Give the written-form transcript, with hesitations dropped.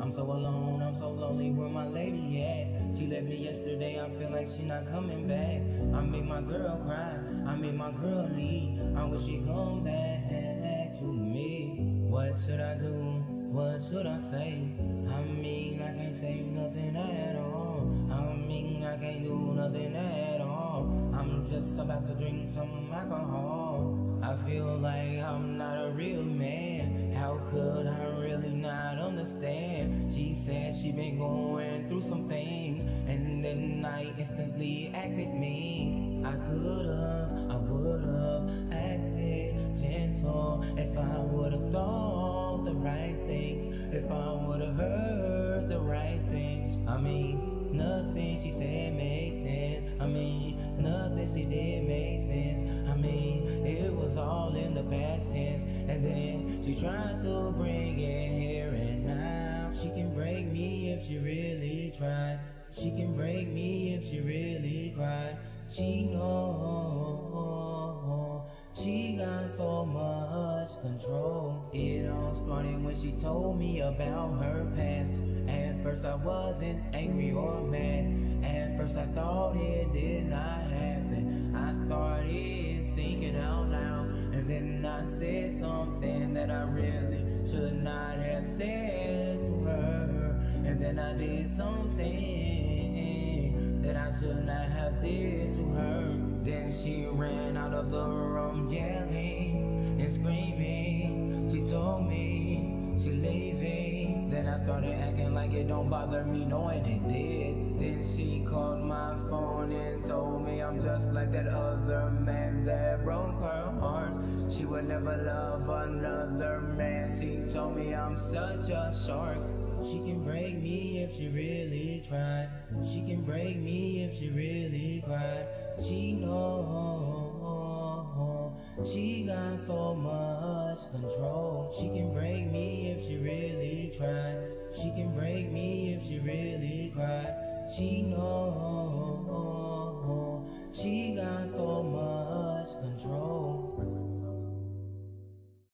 I'm so alone, I'm so lonely, where my lady at? She left me yesterday, I feel like she not coming back. I made my girl cry, I made my girl leave. I wish she come back to me. What should I do? What should I say? I mean, I can't say nothing at all. I mean, I can't do nothing at all. I'm just about to drink some alcohol. I feel like I'm not a real man. How could I really not understand? She said she been going through some things, and then I instantly acted mean. I could've, I would've acted gentle if I would've thought the right things, if I would've heard the right things. I mean, nothing she said made sense. I mean, nothing she did made sense. I mean, it was all in the past tense, and then she tried to bring it here and now. She can break me if she really tried. She can break me if she really cried. She know she got so much control. It all started when she told me about her past. At first I wasn't angry or mad. At first I thought it did not happen. I started thinking out loud, and then I said something that I really should not have said to her. And then I did something that I should not have did to her. Then she ran out of the room yelling and screaming. She told me she leaving. Then I started acting like it don't bother me, knowing it did. Then she called my phone and told me I'm just like that other man that broke her heart. She would never love another man. She told me I'm such a shark. She can break me if she really tried. She can break me if she really cried. She know she got so much control. She can break me if she really tried. She can break me if she really cried. She know she got so much control.